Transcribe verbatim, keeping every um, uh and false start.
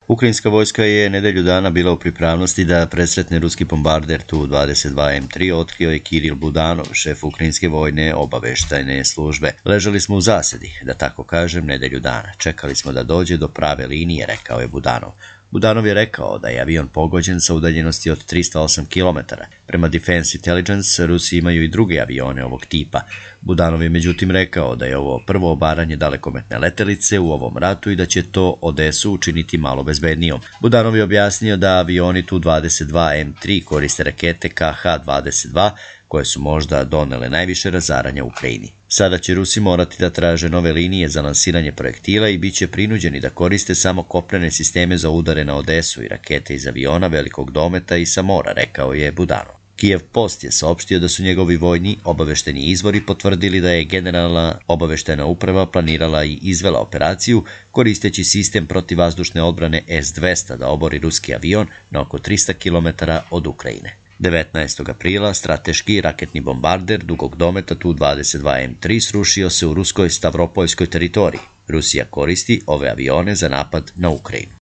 Ukrajinska vojska je nedelju dana bila u pripravnosti da presretne ruski bombarder Tu dvadeset dva em tri, otkrio je Kiril Budanov, šef Ukrajinske vojne obaveštajne službe. Ležali smo u zasedi, da tako kažem, nedelju dana. Čekali smo da dođe do prave linije, rekao je Budanov. Budanov je rekao da je avion pogođen sa udaljenosti od trista osam kilometara. Prema Defense Intelligence, Rusi imaju i druge avione ovog tipa. Budanov je međutim rekao da je ovo prvo obaranje dalekometne letelice u ovom ratu i da će to Odesu učiniti malo bezbednijom. Budanov je objasnio da avioni Tu dvadeset dva em tri koriste rakete Ka Ha dvadeset dva, koje su možda donele najviše razaranja u Ukrajini. Sada će Rusi morati da traže nove linije za lansiranje projektila i bit će prinuđeni da koriste samo kopnene sisteme za udare na Odesu i rakete iz aviona velikog dometa i sa mora, rekao je Budanov. Kijev Post je saopštio da su njegovi vojni obavešteni izvori potvrdili da je Generalna obaveštajna uprava planirala i izvela operaciju koristeći sistem protivvazdušne odbrane S dvesta da obori ruski avion na oko trista kilometara od Ukrajine. devetnaestog aprila strateški raketni bombarder dugog dometa Tu dvadeset dva em tri srušio se u ruskoj Stavropoljskoj teritoriji. Rusija koristi ove avione za napad na Ukrajinu.